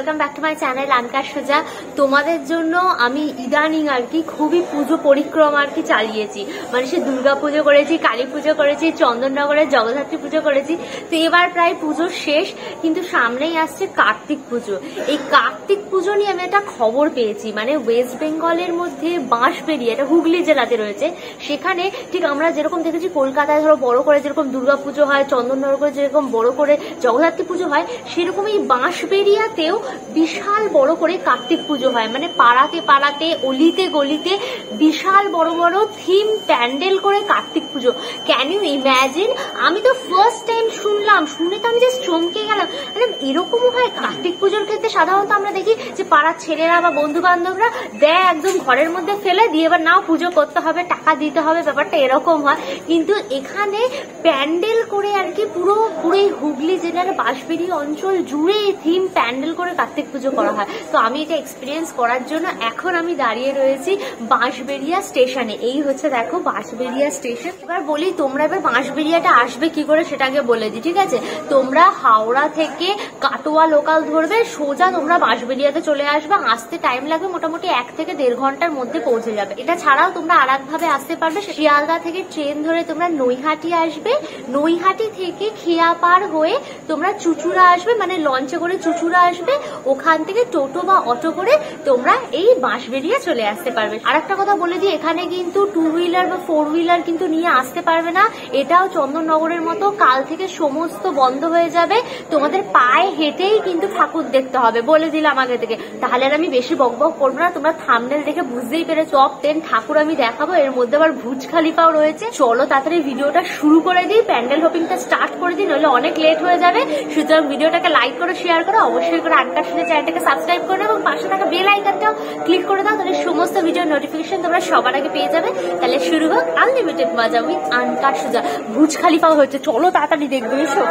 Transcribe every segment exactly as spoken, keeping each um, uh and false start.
Welcome back to my channel আনকার সোজা। তোমাদের জন্য আমি ইদানিং আর কি খুবই পুজো পরিক্রমা আর কি চালিয়েছি। মানে সে দুর্গা পুজো করেছি, কালী পুজো করেছি, চন্দননগরের জগদ্ধাত্রী পুজো করেছি। তো এবার প্রায় পুজো শেষ, কিন্তু সামনেই আসছে কার্তিক পুজো। এই কার্তিক পুজো নিয়ে আমি একটা খবর পেয়েছি, মানে ওয়েস্ট বেঙ্গলের মধ্যে বাঁশবেড়িয়া, এটা হুগলি জেলাতে রয়েছে। সেখানে ঠিক আমরা যেরকম দেখেছি কলকাতায় ধরো বড় করে যেরকম দুর্গা পুজো হয়, চন্দননগরে যেরকম বড় করে জগদ্ধাত্রী পুজো হয়, সেরকম এই বাঁশবেড়িয়াতেও বিশাল বড় করে কার্তিক পুজো হয়। মানে পাড়াতে পাড়াতে অলিতে গলিতে বিশাল বড় বড় থিম প্যান্ডেল করে Kartik Puja. Can you imagine? আমি তো ফার্স্ট টাইম শুনলাম, শুনে তো আমি জাস্ট চমকে গেলাম। মানে এরকমও হয় কার্তিক পুজোর ক্ষেত্রে? সাধারণত আমরা দেখি যে পাড়ার ছেলেরা বা বন্ধু বান্ধবরা দেয় একদম ঘরের মধ্যে ফেলে দিয়ে এবার নাও পুজো করতে হবে, টাকা দিতে হবে, ব্যাপারটা এরকম হয়। কিন্তু এখানে প্যান্ডেল করে আর কি পুরো পুরো হুগলি জেলার বাঁশবেড়িয়া অঞ্চল জুড়ে থিম প্যান্ডেল করে কার্তিক পুজো করা হয়। তো আমি এটা এক্সপিরিয়েন্স করার জন্য এখন আমি দাঁড়িয়ে রয়েছি বাঁশবেড়িয়া স্টেশনে। এই হচ্ছে দেখো বাঁশবেড়িয়া স্টেশন। এবার বলি তোমরা এবার বাঁশবেড়িয়াটা আসবে কি করে সেটা আগে বলে দিই, ঠিক আছে? তোমরা হাওড়া থেকে কাটোয়া লোকাল ধরবে, সোজা তোমরা বাঁশবেড়িয়াতে চলে আসবে। আসতে টাইম লাগবে মোটামুটি এক থেকে দেড় ঘন্টার মধ্যে পৌঁছে যাবে। এটা ছাড়াও তোমরা আর একভাবে আসতে পারবে। শিয়ালদা থেকে ট্রেন ধরে তোমরা নৈহাটি আসবে, নৈহাটি থেকে খিয়াপাড় হয়ে তোমরা চুচুড়া আসবে, মানে লঞ্চে করে চুচুড়া আসবে। ওখান থেকে টোটো বা অটো করে তোমরা এই বাঁশবেড়িয়া চলে আসতে পারবে। আর একটা কথা বলে দিই, এখানে কিন্তু টু হুইলার বা ফোর হুইলার কিন্তু নিয়ে আসতে পারবে না। এটাও চন্দননগরের মতো কাল থেকে সমস্ত বন্ধ হয়ে যাবে। তোমাদের পায়ে হেঁটেই কিন্তু ঠাকুর দেখতে হবে, বলে দিলাম আগে থেকে। তাহলে আর আমি বেশি বক বক করবো না, তোমরা থাম্বনেল দেখে বুঝতেই পেরেছো টপ টেন ঠাকুর আমি দেখাবো। এর মধ্যে আবার ভুজ খালিফাও রয়েছে। চলো তাড়াতাড়ি ভিডিওটা শুরু করে দিই, প্যান্ডেল হপিংটা স্টার্ট করে দিই, নইলে অনেক লেট হয়ে যাবে। সুতরাং ভিডিওটাকে লাইক করো, শেয়ার করো, অবশ্যই করে আনকার সোজা চ্যানেলটাকে সাবস্ক্রাইব করে এবং পাশে থাকা বেল আইকনটাও ক্লিক করে দাও, তাহলে সমস্ত ভিডিও নোটিফিকেশন তোমরা সবার আগে পেয়ে যাবে। তাহলে শুরু হোক আনলিমিটেড মজা উইথ আনকার সোজা। ভুজ খালিফাও হচ্ছে, চলো তাড়াতাড়ি দেখবে এসো।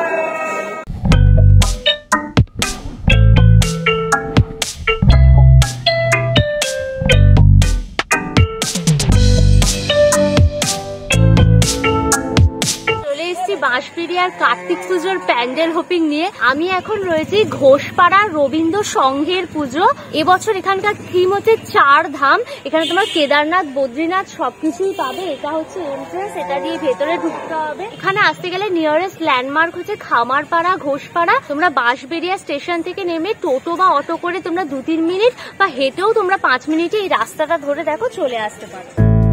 বাঁশবেড়িয়ার কার্তিক পুজোর প্যান্ডেল হোপিং নিয়ে আমি এখন রয়েছি ঘোষপাড়া রবীন্দ্র সংঘের পুজো। এবছর এখানকার থিম হচ্ছে চার ধাম। এখানে তোমার কেদারনাথ, বদ্রীনাথ সবকিছুই পাবে। এটা হচ্ছে এন্ট্রান্স, এটা দিয়ে ভেতরে ঢুকতে হবে। এখানে আসতে গেলে নিয়ারেস্ট ল্যান্ডমার্ক হচ্ছে খামারপাড়া, ঘোষপাড়া। তোমরা বাঁশবেড়িয়া স্টেশন থেকে নেমে টোটো বা অটো করে তোমরা দু তিন মিনিট বা হেঁটেও তোমরা পাঁচ মিনিটে এই রাস্তাটা ধরে দেখো চলে আসতে পারো।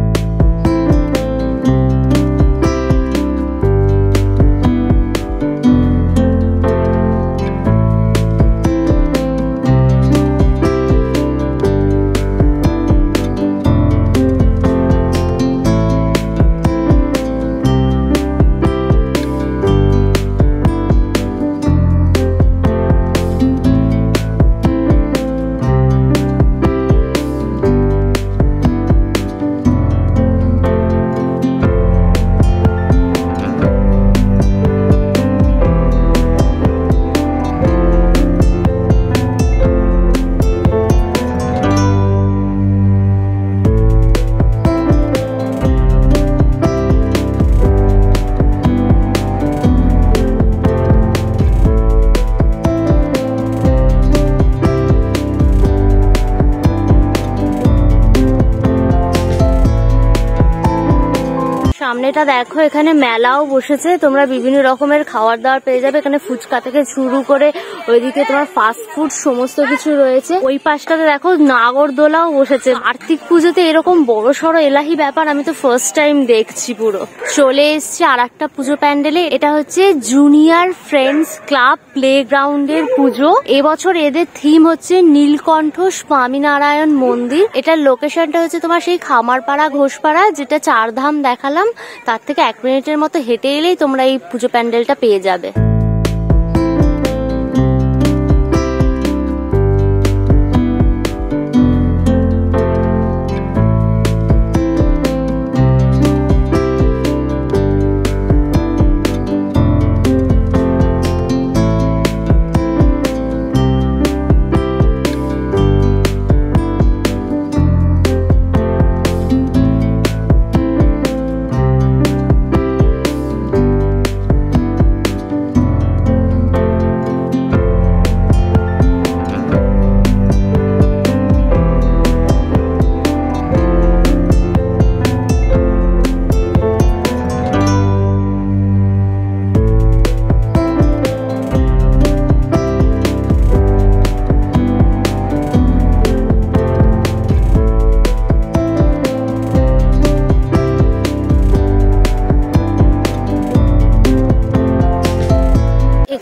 সামনেটা দেখো, এখানে মেলাও বসেছে। তোমরা বিভিন্ন রকমের খাবার দাবার পেয়ে যাবে। এখানে ফুচকা থেকে শুরু করে ওইদিকে তোমার ফাস্ট ফুড সমস্ত কিছু রয়েছে। ওই পাশটাতে দেখো নাগরদোলাও বসেছে। কার্তিক পুজোতে এরকম বড় সড়ো এলাহি ব্যাপার আমি তো ফার্স্ট টাইম দেখছি। পুরো চলে এসছি আর একটা পুজো প্যান্ডেলে। এটা হচ্ছে জুনিয়র ফ্রেন্ডস ক্লাব প্লে গ্রাউন্ডের পুজো। এবছর এদের থিম হচ্ছে নীলকণ্ঠ স্বামীনারায়ণ মন্দির। এটার লোকেশনটা হচ্ছে তোমার সেই খামারপাড়া, ঘোষপাড়া, যেটা চারধাম দেখালাম তার থেকে এক মিনিটের মতো হেঁটে এলেই তোমরা এই পুজো প্যান্ডেলটা পেয়ে যাবে।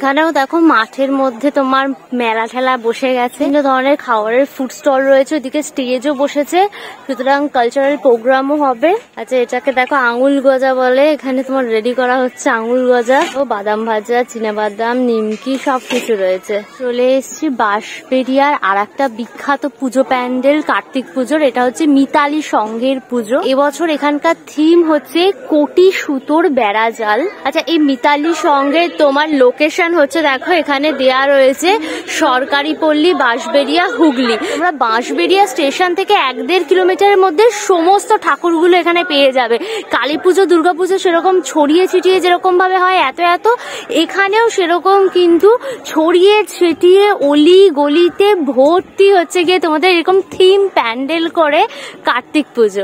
এখানেও দেখো মাঠের মধ্যে তোমার মেলা ঠেলা বসে গেছে, বিভিন্ন ধরনের খাবারের ফুড স্টল রয়েছে, ওদিকে স্টেজও বসেছে, সুতরাং কালচারাল প্রোগ্রামও হবে। আচ্ছা এটাকে দেখো আঙুল গজা বলে, এখানে তোমার রেডি করা হচ্ছে আঙুল গজা, ও বাদাম ভাজা, চীনাবাদাম, নিমকি সবকিছু রয়েছে। চলে এসছি বাঁশবেড়িয়ার আর একটা বিখ্যাত পুজো প্যান্ডেল কার্তিক পুজোর, এটা হচ্ছে মিতালি সংঘের পুজো। এবছর এখানকার থিম হচ্ছে কোটি সুতোর বেড়া জাল। আচ্ছা এই মিতালি সংঘের তোমার লোকেশন হচ্ছে দেখো এখানে দেয়া রয়েছে সরকারি পল্লী বাঁশবেড়িয়া হুগলি। তোমরা বাঁশবেড়িয়া স্টেশন থেকে এক দেড় কিলোমিটারের মধ্যে সমস্ত ঠাকুরগুলো এখানে পেয়ে যাবে। কালী পুজো দুর্গা পুজো সেরকম ছড়িয়ে ছিটিয়ে যেরকম ভাবে হয় এত এত, এখানেও সেরকম কিন্তু ছড়িয়ে ছিটিয়ে অলি গলিতে ভর্তি হচ্ছে গিয়ে তোমাদের এরকম থিম প্যান্ডেল করে কার্তিক পুজো।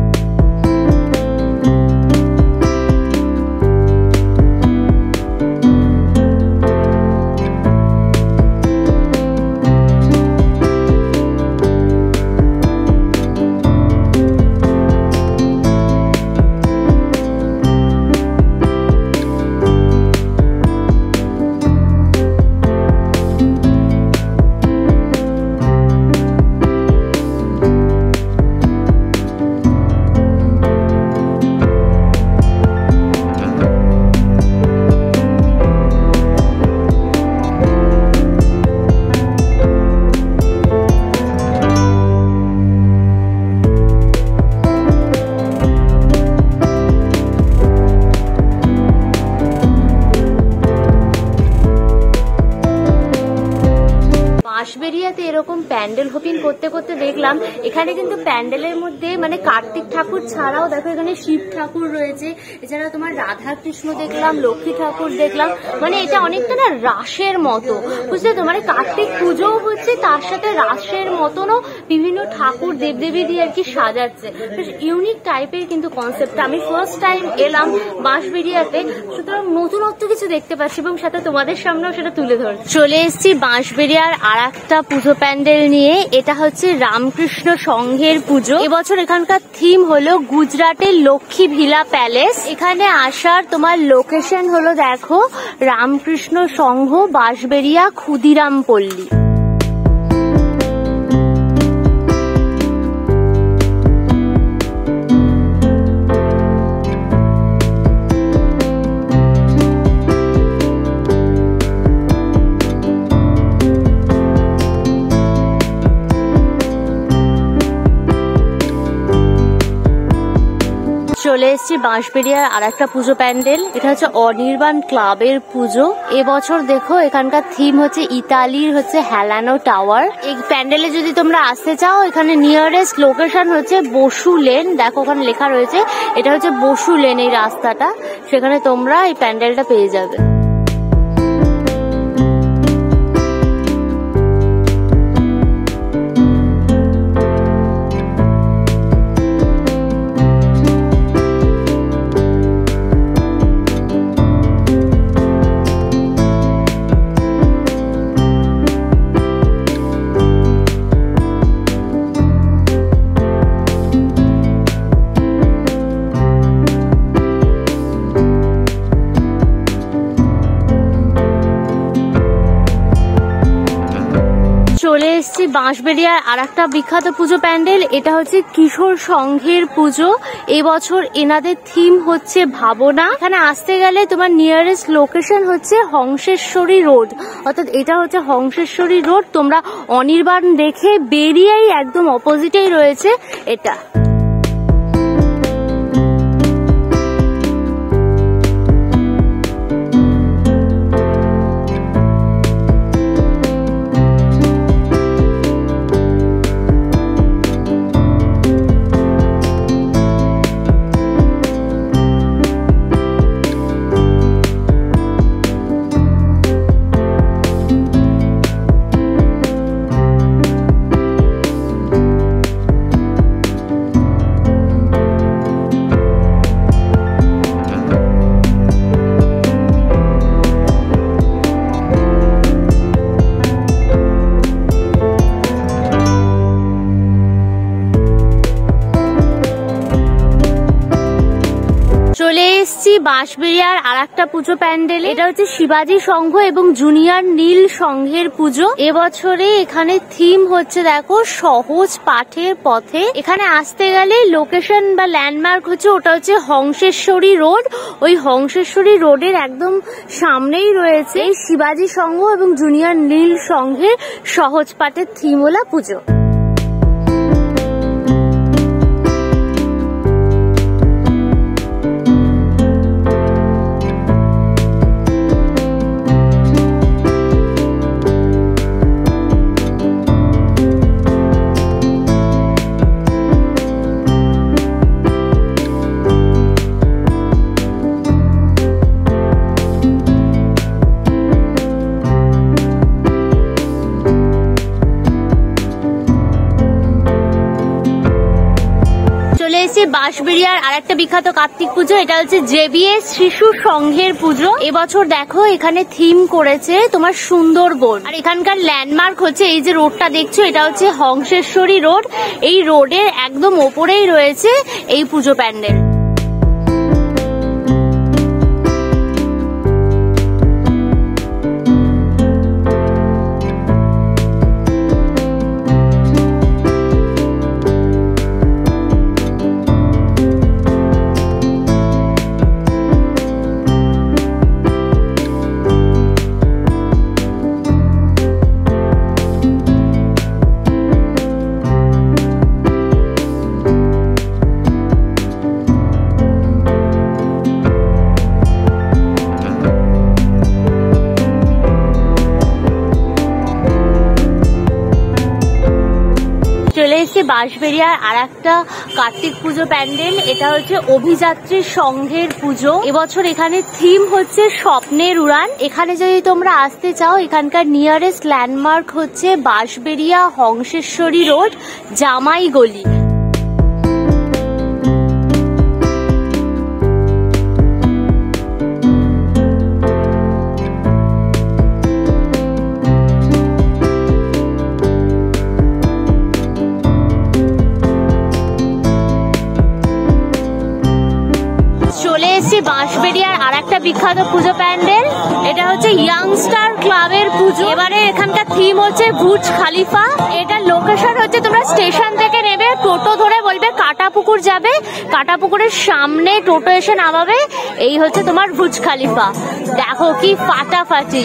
বাঁশবেড়িয়াতে এরকম প্যান্ডেল হোপিং করতে করতে দেখলাম এখানে কিন্তু প্যান্ডেলের মধ্যে মানে কার্তিক ঠাকুর ছাড়াও দেখো এখানে শিব ঠাকুর রয়েছে, এছাড়া তোমার রাধা কৃষ্ণ দেখলাম, লক্ষ্মী ঠাকুর দেখলাম, মানে এটা অনেকটা না রাসের মতো, বুঝলে তো, মানে কার্তিক পুজোও হচ্ছে তার সাথে রাসের মতনও বিভিন্ন ঠাকুর দেবদেবী দিয়ে আর কি সাজাচ্ছে। ইউনিক টাইপের কিন্তু কনসেপ্টটা, আমি ফার্স্ট টাইম এলাম বাঁশবেড়িয়াতে, সুতরাং নতুনত্ব কিছু দেখতে পাচ্ছি এবং সাথে তোমাদের সামনেও সেটা তুলে ধরছি। চলে এসেছি বাঁশবেড়িয়ার আর একটা পুজো প্যান্ডেল নিয়ে, এটা হচ্ছে রামকৃষ্ণ সংঘের পুজো। এবছর এখানকার থিম হলো গুজরাটের লক্ষ্মী ভিলা প্যালেস। এখানে আসার তোমার লোকেশন হলো দেখো রামকৃষ্ণ সংঘ বাঁশবেড়িয়া ক্ষুদিরাম পল্লী। চলে এসেছি বাঁশবেড়িয়ার আর একটা পুজো প্যান্ডেল, এটা হচ্ছে অনির্বাণ ক্লাবের পুজো। এবছর দেখো এখানকার থিম হচ্ছে ইতালির হচ্ছে হেলানো টাওয়ার। এই প্যান্ডেলে যদি তোমরা আসতে চাও এখানে নিয়ারেস্ট লোকেশন হচ্ছে বসু লেন, দেখো ওখানে লেখা রয়েছে এটা হচ্ছে বসু লেন এই রাস্তাটা, সেখানে তোমরা এই প্যান্ডেলটা পেয়ে যাবে। চলে এসেছি বাঁশবেড়িয়ার আর একটা বিখ্যাত পুজো প্যান্ডেল, এটা হচ্ছে কিশোর সংঘের পুজো। এবছর এনাদের থিম হচ্ছে ভাবনা। এখানে আসতে গেলে তোমার নিয়ারেস্ট লোকেশন হচ্ছে হংসেশ্বরী রোড, অর্থাৎ এটা হচ্ছে হংসেশ্বরী রোড। তোমরা অনির্বাণ দেখে বেরিয়েই একদম অপোজিটেই রয়েছে এটা। এসেছি বাঁশবেড়িয়ার আর একটা পুজো প্যান্ডেল। এটা হচ্ছে শিবাজি সংঘ এবং জুনিয়র নীল সংঘের পুজো। এবছরে এখানে থিম হচ্ছে দেখো সহজ পাঠের পথে। এখানে আসতে গেলে লোকেশন বা ল্যান্ডমার্ক হচ্ছে ওটা হচ্ছে হংসেশ্বরী রোড। ওই হংসেশ্বরী রোডের একদম সামনেই রয়েছে শিবাজি সংঘ এবং জুনিয়র নীল সংঘের সহজ পাঠের থিমওয়ালা পুজো। বাঁশবেড়িয়ার আর একটা বিখ্যাত কার্তিক পুজো, এটা হচ্ছে জেবিএস শিশু সংঘের পুজো। এবছর দেখো এখানে থিম করেছে তোমার সুন্দরবন। আর এখানকার ল্যান্ডমার্ক হচ্ছে এই যে রোডটা দেখছো, এটা হচ্ছে হংসেশ্বরী রোড। এই রোডের একদম ওপরেই রয়েছে এই পুজো প্যান্ডেল। চলে এসেছে বাঁশবেড়িয়ার আর একটা কার্তিক পুজো প্যান্ডেল। এটা হচ্ছে অভিযাত্রী সংঘের পুজো। এবছর এখানে থিম হচ্ছে স্বপ্নের উড়ান। এখানে যদি তোমরা আসতে চাও, এখানকার নিয়ারেস্ট ল্যান্ডমার্ক হচ্ছে বাঁশবেড়িয়া হংসেশ্বরী রোড, জামাই গলি। বাঁশবেড়িয়ার আর একটা বিখ্যাত পুজো প্যান্ডেল, এটা হচ্ছে ইয়াংস্টার ক্লাবের পুজো। এবারে এখানকার থিম হচ্ছে বুর্জ খালিফা। এটা লোকেশন হচ্ছে তোমরা স্টেশন থেকে নেবে, টোটো ধরে বলবে কাটাপুকুর যাবে, কাটাপুকুরের সামনে টোটো এসে নামাবে, এই হচ্ছে তোমার বুর্জ খালিফা। দেখো কি ফাটাফাটি।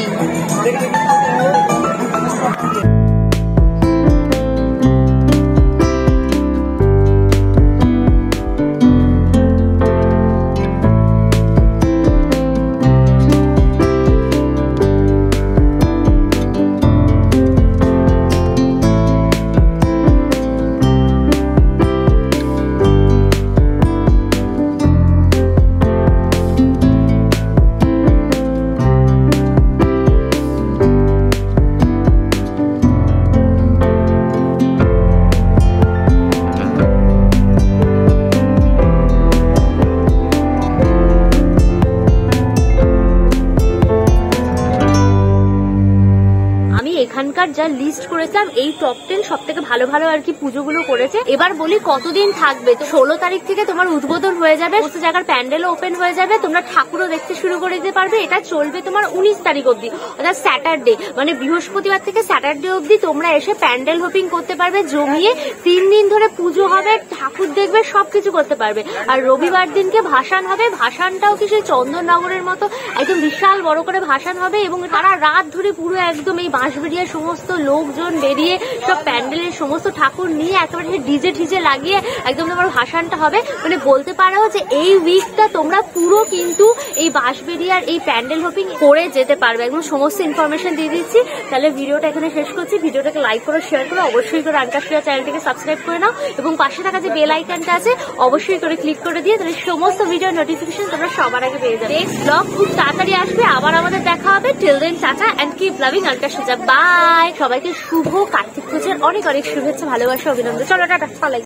এখানকার যা লিস্ট করেছিলাম এই টপ টেন সব থেকে ভালো ভালো আর কি পুজোগুলো করেছে। এবার বলি কতদিন থাকবে। তো ষোলো তারিখ থেকে তোমার উদ্বোধন হয়ে যাবে, সমস্ত জায়গার প্যান্ডেলও ওপেন হয়ে যাবে, তোমরা ঠাকুরও দেখতে শুরু করে দিতে পারবে। এটা চলবে তোমার উনিশ তারিখ অব্দি, অর্থাৎ স্যাটারডে, মানে বৃহস্পতিবার থেকে স্যাটারডে অব্দি তোমরা এসে প্যান্ডেল হোপিং করতে পারবে জমিয়ে। তিন দিন ধরে পুজো হবে, ঠাকুর দেখবে, সবকিছু করতে পারবে। আর রবিবার দিনকে ভাসান হবে। ভাসানটাও কি সেই চন্দননগরের মতো একদম বিশাল বড় করে ভাসান হবে, এবং তারা রাত ধরে পুরো একদম এই বাঁশবেড়িয়ার সমস্ত লোকজন বেরিয়ে সব প্যান্ডেলের সমস্ত ঠাকুর নিয়ে একেবারে ডিজে ঠিজে লাগিয়ে একদম তোমার ভাসানটা হবে। মানে বলতে পারো যে এই উইকটা তোমরা পুরো কিন্তু এই বাঁশবেড়িয়ার এই প্যান্ডেল হোপিং করে যেতে পারবে। একদম সমস্ত ইনফরমেশন দিয়ে দিচ্ছি। তাহলে ভিডিওটা এখানে শেষ করছি। ভিডিওটাকে লাইক করো, শেয়ার করো, অবশ্যই করে আনকাশিয়া চ্যানেলটিকে সাবস্ক্রাইব করে নাও, এবং পাশে থাকা যে বেল আইকনটা আছে অবশ্যই করে ক্লিক করে দিয়ে তাহলে সমস্ত ভিডিও নোটিফিকেশন তোমরা সবার আগে পেয়ে যাবে। নেক্সট ব্লগ খুব তাড়াতাড়ি আসবে, আবার আমাদের দেখা হবে। Till then tata and keep loving আনকাশিয়া। বাই। সবাইকে শুভ কার্তিক পুজোর অনেক অনেক শুভেচ্ছা, ভালোবাসা, অভিনন্দন। চলো টাটা।